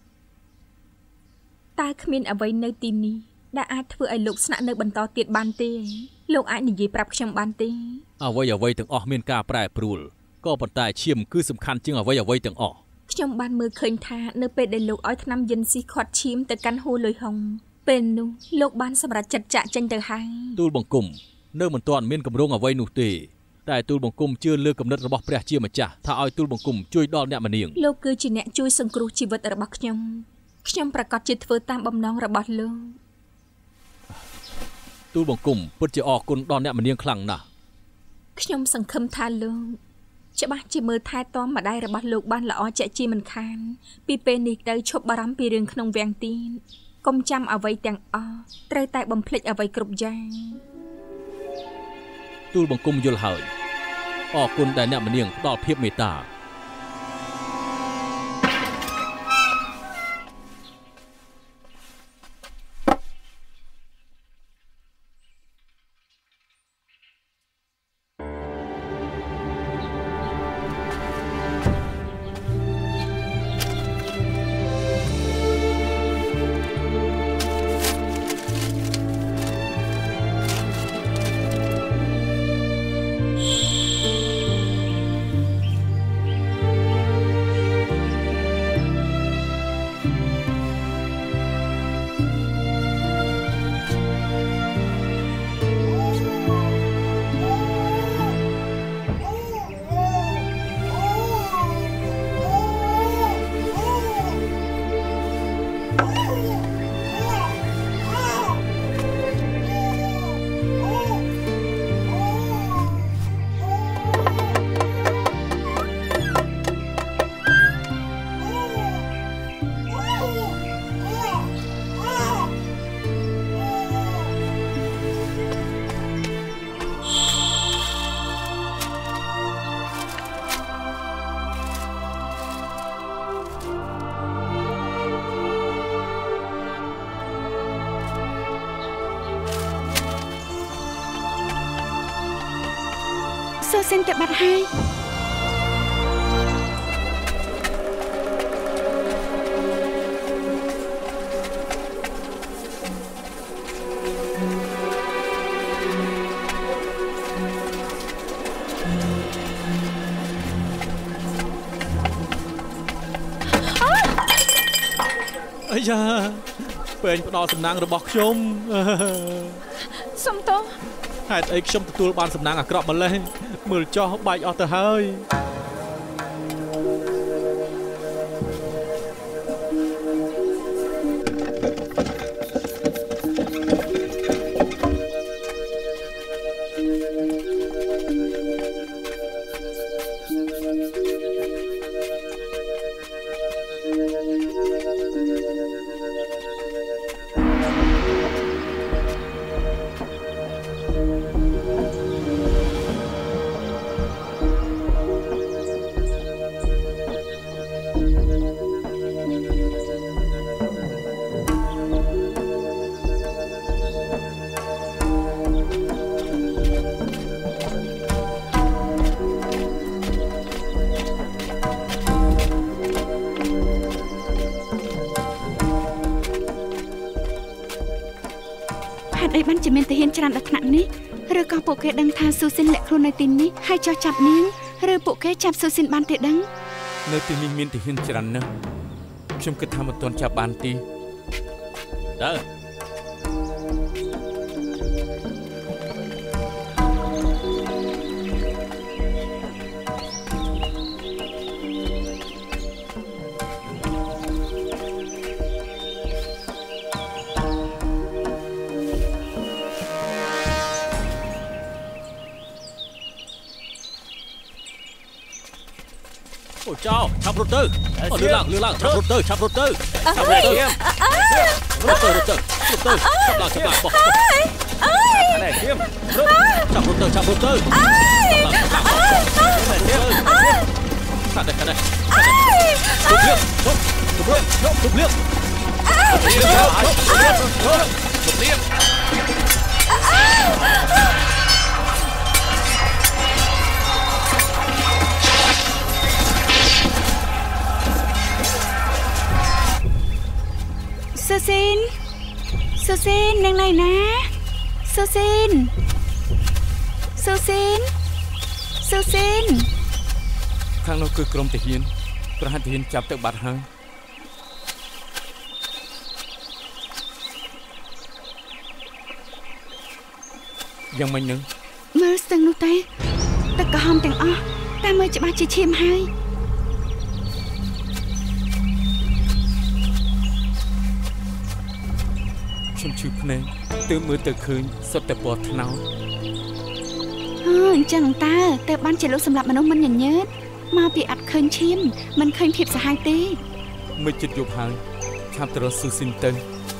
តើគ្មានអ្វីនៅទីនេះដែលអាចធ្វើឲ្យលោកស្នាក់នៅបន្តទៀតបានទេលោកអាចនិយាយប្រាប់ខ្ញុំបានទេអ្វីអ្វីទាំងអស់មានការប្រែប្រួលក៏ប៉ុន្តែឈាមគឺសំខាន់ជាងអ្វីអ្វីទាំងអស់ខ្ញុំបានមើលឃើញថានៅពេលដែលលោកឲ្យថ្នាំយិនស៊ីខាត់ឈាមទៅកាន់ហូលុយហុងពេលនោះលោកបានសម្រេចចិត្តចាក់ចេញទៅហើយទូលបង្គំនៅមិនទាន់មានកម្រងអ្វីនោះទេតែទូលបង្គំជឿលើគំនិតរបស់ព្រះជាម្ចាស់ថាឲ្យទូលបង្គំជួយដល់អ្នកម្នាងលោកគឺជាអ្នកជួយសង្គ្រោះជីវិតរបស់ខ្ញុំខ្ញុំប្រកាសជាធ្វើតាមបំណងរបស់លោកទូលបង្គំពិតជាអរគុណដល់អ្នកម្នាងខ្លាំងណាស់ខ្ញុំសង្ឃឹមថាលោកច្បាស់ជាមើលថែទាំម្ដាយរបស់លោកបានល្អជាក់ជាមិនខានពីពេលនេះទៅឈប់បារម្ភពីរឿងក្នុងវាំងទីនកុំចាំអ្វីទាំងអស់ត្រូវតែបំភ្លេចអ្វីគ្រប់យ៉ាងទូលបង្គំយល់ហើយអរគុណដែលអ្នកម្នាងផ្ដល់ភាពមេត្តាសូសិនទៅបាត់ហើយអាយ៉ាពេញផ្ដល់សំណាងរបស់ខ្ញុំសុំទោសហេតុអីខ្ញុំទទួលបានសំណាងអាក្រក់ម្ល៉េះមើលចោះបែកអស់ទៅហើយអីបានជាមានទាហានច្រើនដល់ថ្នាក់នេះឬក៏ពួកគេដឹងថាស៊ូស៊ីនលាក់ខ្លួននៅទីនេះហើយចោះចាប់នាងឬពួកគេចាប់ស៊ូស៊ីនបានទេដឹងនៅទីនេះមានទាហានច្រើនណាស់ខ្ញុំគិតថាមិនទាន់ចាប់បានទេដើរអូចៅឆាប់រត់ទៅអូលឿនឡើងលឿនឡើងឆាប់រត់ទៅឆាប់រត់ទៅឆាប់រត់ទៅរត់ទៅរត់ទៅរត់ទៅឆាប់ឡើងឆាប់ឡើងបោះអើយទៀមរត់ឆាប់រត់ទៅឆាប់រត់ទៅអើយខាត់ទេខាត់ទេទុបលៀបទុបទុបលៀបទុបលៀបទុបលៀបទុបលៀបទុបលៀបស៊ូស៊ីនស៊ូស៊ីននៅណាណាស៊ូស៊ីនស៊ូស៊ីនស៊ូស៊ីនខាងនោះគឺក្រុមទាហានប្រហារទាហានចាប់ទៅបាត់ហើយយ៉ាងម៉េចនឹងមើលស្ទឹងនោះទេទឹកក្រហមទាំងអស់តែមើលច្បាស់ជាឈាមហើយខ្ញុំឈឺភ្នែកទើបមើលទៅឃើញសុទ្ធតែពណ៌ត្នោតអឺអញ្ចឹងតើទៅបានជាលោកសម្រាប់មនុស្សមិនញញើតមកពីអត់ឃើញឈាមមិនឃើញភាពសាហាវទេមិនចិត្តយប់ហើយឆាប់ទៅរកស៊ូស៊ីនទៅ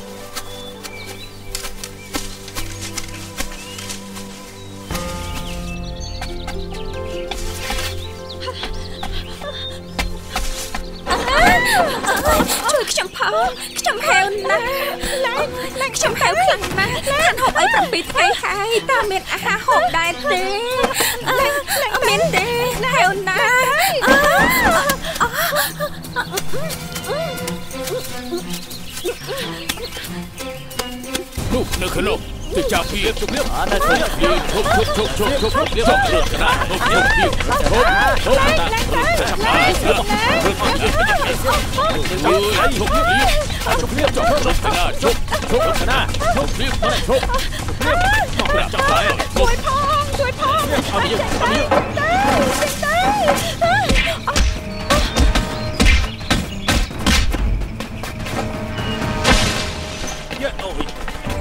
ជួយខ្ញុំផងខ្ញុំហេវណាស់ឡើងឡើងខ្ញុំហេវខ្លាំងណាស់ខានហូបអីប្រាំពីរថ្ងៃហើយតើមានអាហារហូបដែរទេឡើងឡើងមានទេហេវណាស់នោះនៅខាងនោះទៅចាប់ពីជប់លៀបអត់ទៅជប់ជប់ជប់ជប់ជប់លៀបជប់លៀបកណ្ដាលជប់ជប់ជប់ជប់ជប់ចាប់បានជប់ជប់លៀបជប់លៀបជប់ជប់កណ្ដាលជប់ជប់កណ្ដាលជប់លៀបជប់ជប់លៀបមកចាប់បានជួយផងជួយផងអត់យកអត់យកយ៉ាអូយ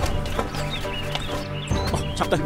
ឆាប់ទៅ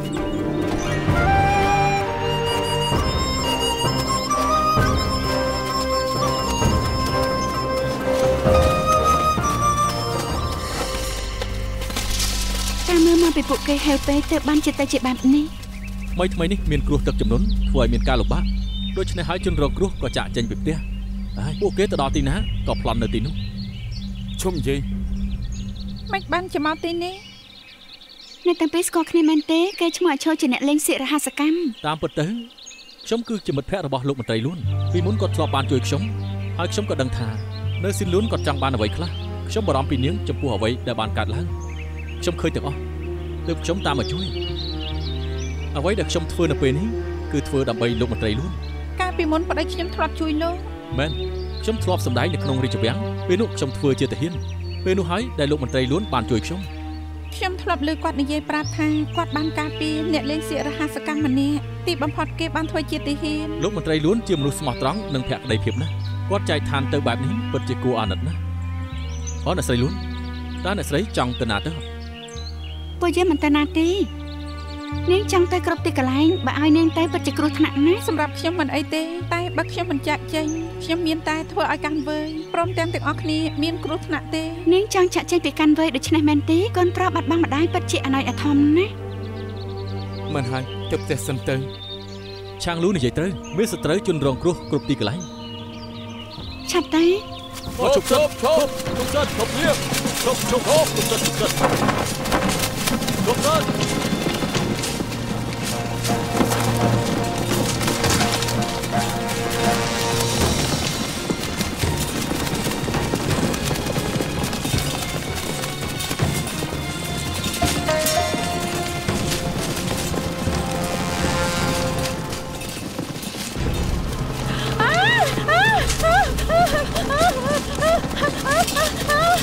តាមមើលមកពីពួកគេហេវពេកទៅបានចិត្តទៅជាបែបនេះថ្មីថ្មីនេះមានគ្រោះទឹកជំនន់ធ្វើឲ្យមានការលំបាកដូច្នេះហើយជនរងគ្រោះក៏ចាក់ចេញពីផ្ទះហើយពួកគេទៅដល់ទីណាក៏ប្លន់នៅទីនោះឈុំនិយាយមិនបានជាមកទីនេះអ្នកទាំងពីរស្គាល់គ្នាមែនទេគេឈ្មោះអាឈរជាអ្នកលេងសៀករហស្សកម្មតាមពិតទៅខ្ញុំគឺជាមិត្តភក្តិរបស់លោកមន្ត្រីលួនពីមុនគាត់ធ្លាប់បានជួយខ្ញុំហើយខ្ញុំក៏ដឹងថានៅស៊ីនលួនគាត់ចង់បានអ្វីខ្លះខ្ញុំបារម្ភពីនាងចំពោះអ្វីដែលបានកើតឡើងខ្ញុំឃើញទាំងអស់ទើបខ្ញុំតាមមកជួយអ្វីដែលខ្ញុំធ្វើនៅពេលនេះគឺធ្វើដើម្បីលោកមន្ត្រីលួនកាលពីមុនប្តីខ្ញុំធ្លាប់ជួយលោកមែនខ្ញុំធ្លាប់សម្ដែងនៅក្នុងរាជវាំងពេលនោះខ្ញុំធ្វើជាទាហានពេលនោះហើយដែលលោកមន្ត្រីលួនបានជួយខ្ញុំខ្ញុំធ្លាប់លើគាត់និយាយប្រាប់ថាគាត់បានការពារអ្នកលេងសៀករហស្សកម្មម្នាក់ទីបំផុតគេបានធ្វើជាទាហានលោកមន្ត្រីលួនជាមនុស្សស្មោះត្រង់និងភក្តីភាពណាស់គាត់ចែកឋានទៅបែបនេះពិតជាគួរអាណិតណាស់អូអ្នកស្រីលួនតើអ្នកស្រីចង់ទៅណាទៅពួកយើងមិនទៅណាទេនាងចង់ទៅគ្រប់ទីកន្លែងបើឲ្យនាងទៅពិតជាគ្រោះថ្នាក់ណាស់សម្រាប់ខ្ញុំមិនអីទេតែបើខ្ញុំមិនចាក់ចេញខ្ញុំមានតែធ្វើឲ្យកាន់វើយព្រមទាំងទាំងអស់គ្នាមានគ្រោះថ្នាក់ទេនាងចង់ចាក់ចេញពីកាន់វើយដូច្នេះមែនទេកូនប្រុសបាត់បង់ម្ដាយពិតជាអនាថអធមណាស់មិនហើយទៅផ្ទះសិនទៅឆាងលូនិយាយត្រូវមានសត្រូវជនរងគ្រោះគ្រប់ទីកន្លែងឆាប់ទៅឈប់ឈប់ឈប់ឈប់ឈប់លៀបឈប់ឈប់ឈប់ឈប់ឈប់ឈប់ឈប់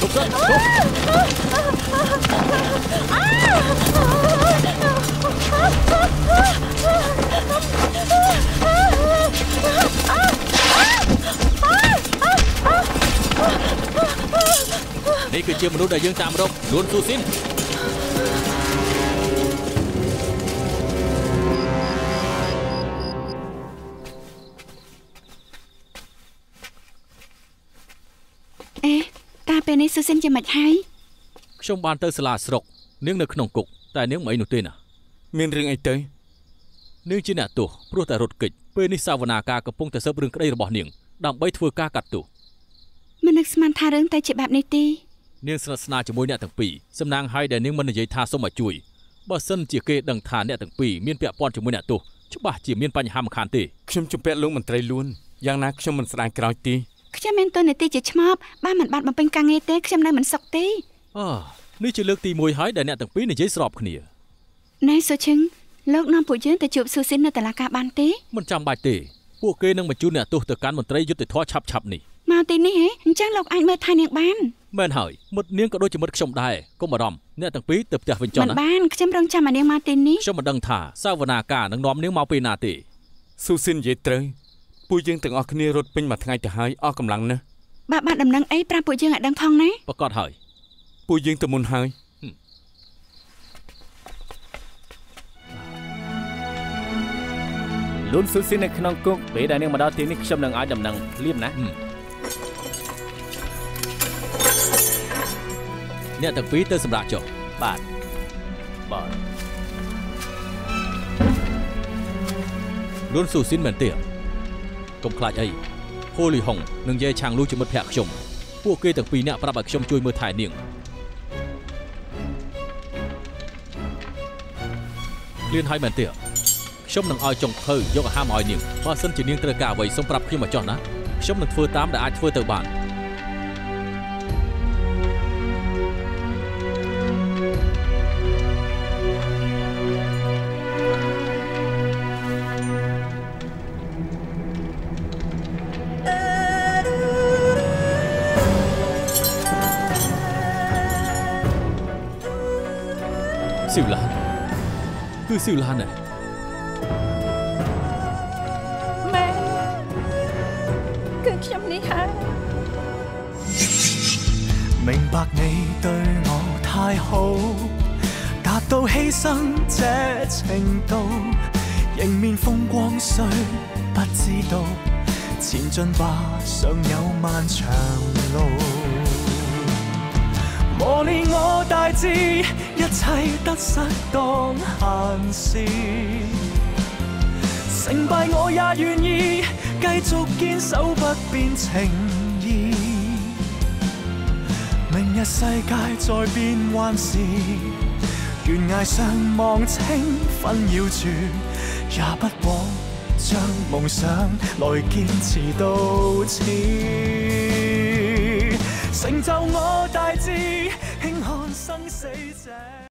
សិននេះគឺជាមនុស្សដែលយើងតាមរកលួនស៊ូស៊ីនអេតាពេលនេះស៊ូស៊ីនជាមិនហើយខ្ញុំបានទៅសាលាស្រុកនាងនៅក្នុងគុកតែនាងមិនអីនោះទេណាមានរឿងអីទៅនាងជាអ្នកទោសព្រោះតែរត់គេចពេលនេះសាវនាការកំពុងតែស៊ើបរឿងក្តីរបស់នាងដើម្បីធ្វើការកាត់ទោសមិននឹកស្មានថារឿងតែជាបែបនេះទេនាងស្និទ្ធស្នាលជាមួយអ្នកទាំងពីរសំណាងឲ្យដែលនាងមិននិយាយថាសូមឲ្យជួយបើសិនជាគេដឹងថាអ្នកទាំងពីរមានពាក់ព័ន្ធជាមួយអ្នកទោសច្បាស់ជាមានបញ្ហាមិនខានទេខ្ញុំជំពាក់លោកមន្ត្រីលួនយ៉ាងណាខ្ញុំមិនស្ដាយក្រោយទេខ្ញុំមានតួនាទីជាឆ្មបបើមិនបាត់បំពេញការងារទេខ្ញុំនៅមិនសុខទេអូនេះជាលើកទីមួយហើយដែលអ្នកទាំងពីរនិយាយស្របគ្នាណែសូឈឹងលោកនាំពួកយើងទៅជួបស៊ូស៊ីននៅតុលាការបានទេមិនចាំបាច់ទេពួកគេនឹងបញ្ជូនអ្នកទោសទៅកាន់មន្ត្រីយុត្តិធម៌ឆាប់ឆាប់នេះមកទីនេះហ៎អញ្ចឹងលោកអាចមើលថែនាងបានមែនហើយមុតនាងក៏ដូចជាមុតខ្ញុំដែរកុំបារម្ភអ្នកទាំងពីរទៅផ្ទះវិញចុះណាមិនបានខ្ញុំរងចាំឲ្យនាងមកទីនេះខ្ញុំមិនដឹងថាសាវនាការនឹងនាំនាងមកពេលណាទេស៊ូស៊ីននិយាយត្រូវពួកយើងទាំងអស់គ្នារត់ពេញមួយថ្ងៃទៅហើយអស់កម្លាំងណាស់បើបានដំណឹងអីប្រាប់ពួកយើងឲ្យដឹងផងណាប្រកាសហើយពួកយើងទៅមុនហើយលួនស៊ូស៊ីននៅក្នុងគុកពេលដែលនាងមកដល់ទីនេះខ្ញុំនឹងឲ្យដំណឹងភ្លាមណាអ្នកទាំងពីរទៅសម្រាប់ចុះបាទបាទលួនស៊ូស៊ីនមែនទេកុំខ្លាចអីហូលីហុងនិងយាយឆាងលូជាមិត្តភក្តិខ្ញុំពួកគេទាំងពីរអ្នកប្រាប់ឲ្យខ្ញុំជួយមើលថែនាងលឿនហើយមែនទេខ្ញុំនឹងឲ្យចុងភៅយកអាហារមកឲ្យនាងបើសិនជានាងត្រូវការអ្វីសូមប្រាប់ខ្ញុំមកចុះណាខ្ញុំនឹងធ្វើតាមដែលអាចធ្វើទៅបានស៊ីវឡានគឺស៊ីវឡានណាម៉ែគឺខ្ញុំនេះហើយ明白你對我太好，達到犧牲這程度，迎面風光雖不知道，前進吧，尚有漫長路。磨練我大志，一切得失當閒事。成敗我也願意，繼續堅守不變情義。明日世界在變幻時，懸崖上望清紛擾住，也不枉將夢想來堅持到此。成就我大志，輕看生死這